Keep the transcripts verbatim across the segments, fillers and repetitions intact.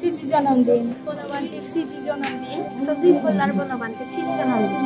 सिजी जन्मदिन, बनवंती सिजी जन्मदिन, सभी बोलार बनवंती सिजी जन्मदिन।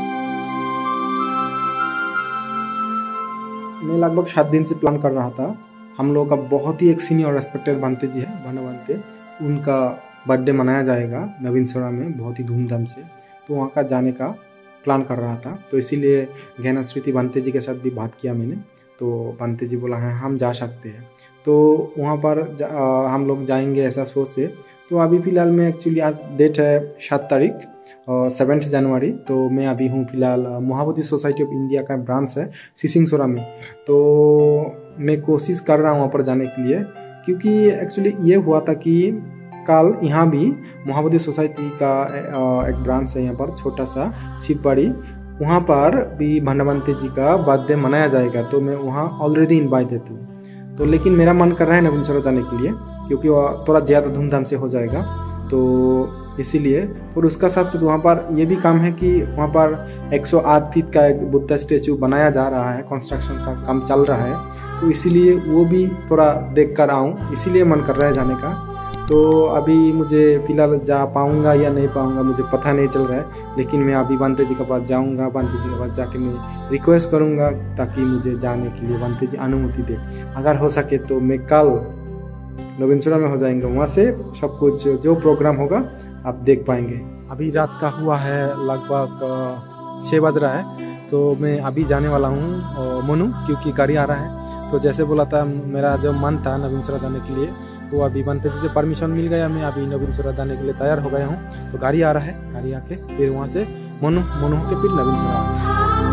मैं लगभग सात दिन से प्लान कर रहा था। हम लोग का बहुत ही एक सीनियर रेस्पेक्टेड बनते जी है बनवंते, उनका बर्थडे मनाया जाएगा नवीनसरा में बहुत ही धूमधाम से, तो वहाँ का जाने का प्लान कर रहा था। तो इसीलिए गहना श्रुति बनते जी के साथ भी बात किया मैंने, तो बनते जी बोला है हम जा सकते हैं, तो वहाँ पर आ, हम लोग जाएंगे ऐसा सोच से। तो अभी फ़िलहाल में एक्चुअली आज डेट है सात तारीख सेवेंथ जनवरी, तो मैं अभी हूँ फ़िलहाल महाबोधि सोसाइटी ऑफ इंडिया का ब्रांच है सिसिंगसोरा में। तो मैं कोशिश कर रहा हूँ वहाँ पर जाने के लिए, क्योंकि एक्चुअली ये हुआ था कि कल यहाँ भी महाबोधि सोसाइटी का एक ब्रांच है यहाँ पर छोटा सा शिवबाड़ी, वहाँ पर भी बनवंती जी का बर्थडे मनाया जाएगा। तो मैं वहाँ ऑलरेडी इनवाइटेड हूँ, तो लेकिन मेरा मन कर रहा है नवीनसरा जाने के लिए, क्योंकि वह थोड़ा ज़्यादा धूमधाम से हो जाएगा, तो इसीलिए। और उसका साथ साथ वहाँ पर ये भी काम है कि वहाँ पर एक सौ आठ फीट का एक बुद्धा स्टैचू बनाया जा रहा है, कंस्ट्रक्शन का काम चल रहा है, तो इसीलिए वो भी थोड़ा देख कर आऊँ, इसीलिए मन कर रहा है जाने का। तो अभी मुझे फ़िलहाल जा पाऊँगा या नहीं पाऊँगा मुझे पता नहीं चल रहा है, लेकिन मैं अभी बनते जी के पास जाऊँगा। बनते जी के पास जाके मैं रिक्वेस्ट करूँगा ताकि मुझे जाने के लिए बनते जी अनुमति दे। अगर हो सके तो मैं कल नवीनसरा में हो जाएंगे, वहाँ से सब कुछ जो प्रोग्राम होगा आप देख पाएंगे। अभी रात का हुआ है लगभग छः बज रहा है, तो मैं अभी जाने वाला हूँ मोनू, क्योंकि गाड़ी आ रहा है। तो जैसे बोला था मेरा जो मन था नवीनसरा जाने के लिए, वो अभी बनते जी से परमिशन मिल गया, मैं अभी नवीनसरा जाने के लिए तैयार हो गया हूँ। तो गाड़ी आ रहा है, गाड़ी आके फिर वहाँ से मोनू मोनू होके फिर नवीनसरा।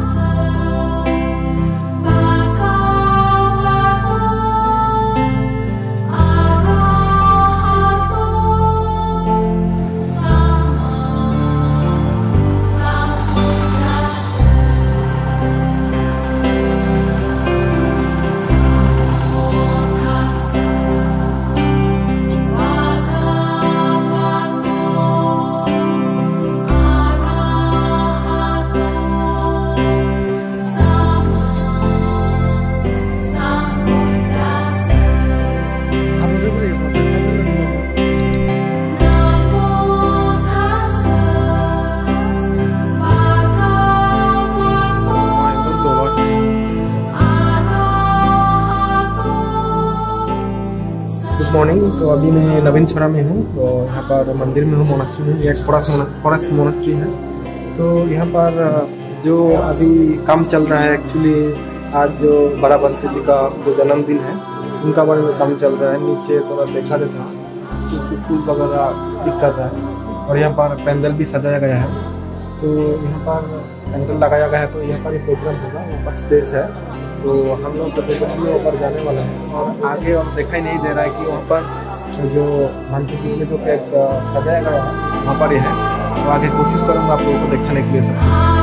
मॉर्निंग, तो अभी मैं नवीनसरा में हूँ, तो यहाँ पर मंदिर में हूँ, मोनास्ट्री में, एक फॉरेस्ट मोनास्ट्री है। तो यहाँ पर जो अभी काम चल रहा है, एक्चुअली आज जो बड़ा बनते जी का जो जन्मदिन है उनका बारे में काम चल रहा है। नीचे थोड़ा देखा देता कुछ फूल वगैरह दिक्कत है, और यहाँ पर पैंडल भी सजाया गया है। तो यहाँ पर पैंडल लगाया गया है, तो यहाँ पर प्रोग्राम होगा, वहाँ पर स्टेज है, तो हम लोग तो ऊपर जाने वाला है। और आगे और दिखाई नहीं दे रहा है कि वहाँ पर जो बनते जी में जो केक सजाया गया है वहाँ पर ही है, तो आगे कोशिश करूँगा आप लोगों को दिखाने के लिए सब।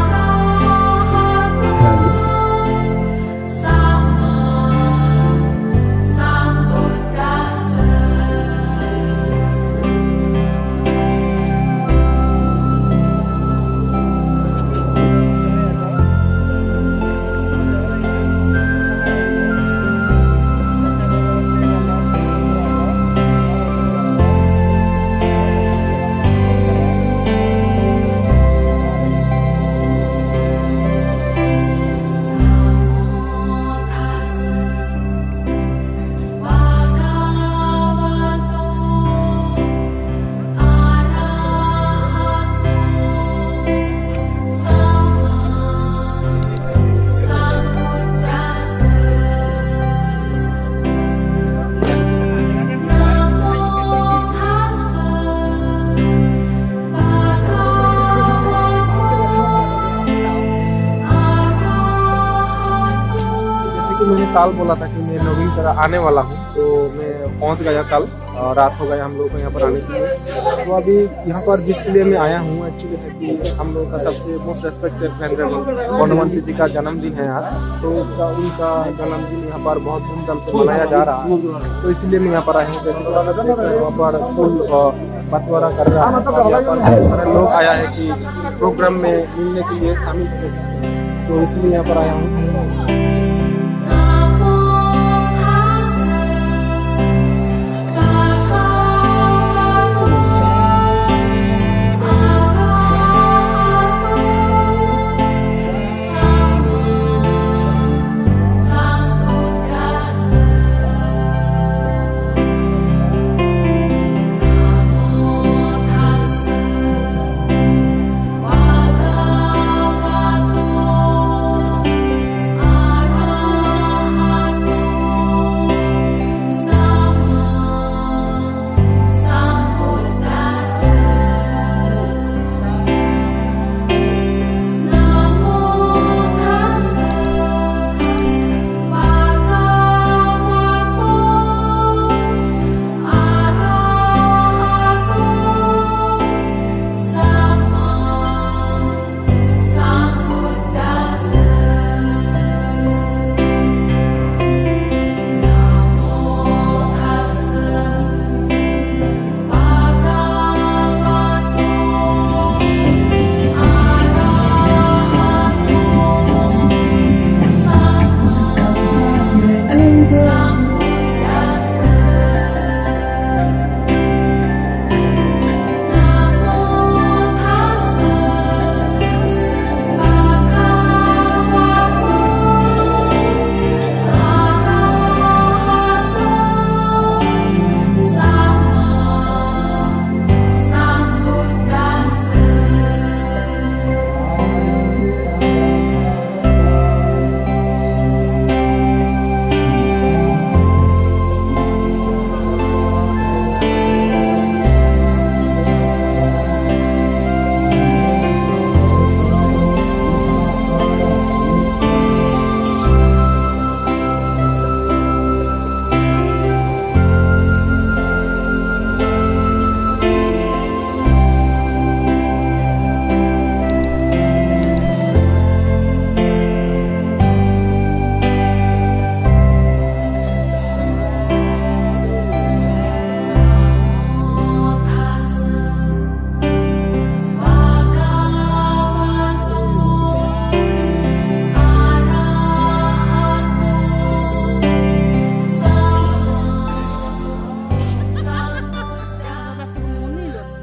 मैंने कल बोला था कि मैं नवीनसरा आने वाला हूँ, तो मैं पहुँच गया कल, रात हो गया हम लोग को यहाँ पर आने के लिए। तो अभी यहाँ पर जिसके लिए मैं आया हूँ एक्चुअली है कि हम लोग का सबसे most respected venerable Banwanti ji का जन्मदिन है आज, तो उसका उनका जन्मदिन यहाँ पर बहुत धूमधाम से मनाया जा रहा है। तो इसलिए मैं यहाँ पर आया हूँ, वहाँ पर फुल बंटवारा कर रहा है, लोग आया है कि प्रोग्राम में मिलने के लिए शामिल थे, तो इसलिए यहाँ पर आया हूँ।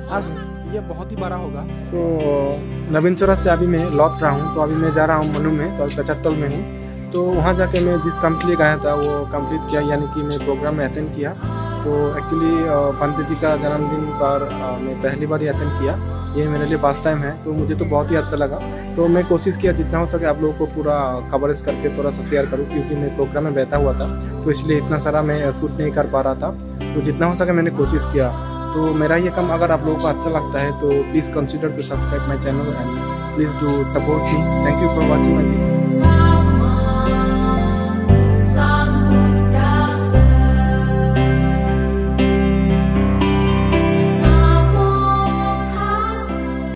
आज ये बहुत ही बड़ा होगा। तो नवीनचोरा से अभी मैं लौट रहा हूँ, तो अभी मैं जा रहा हूँ मनु में, तो कचहटल में हूँ। तो वहाँ जाके मैं जिस काम के लिए गया था वो कंप्लीट किया, यानी कि मैं प्रोग्राम में अटेंड किया। तो एक्चुअली पंडित जी का जन्मदिन पर मैं पहली बार ही अटेंड किया, ये मेरे लिए फर्स्ट टाइम है, तो मुझे तो बहुत ही अच्छा लगा। तो मैं कोशिश किया जितना हो सके आप लोगों को पूरा कवरेज करके थोड़ा सा शेयर करूँ, क्योंकि मैं प्रोग्राम में बैठा हुआ था, तो इसलिए इतना सारा मैं शूट नहीं कर पा रहा था। तो जितना हो सके मैंने कोशिश किया। तो मेरा ये काम अगर आप लोगों को अच्छा लगता है तो please consider to subscribe my channel and please do support me. Thank you for watching my video.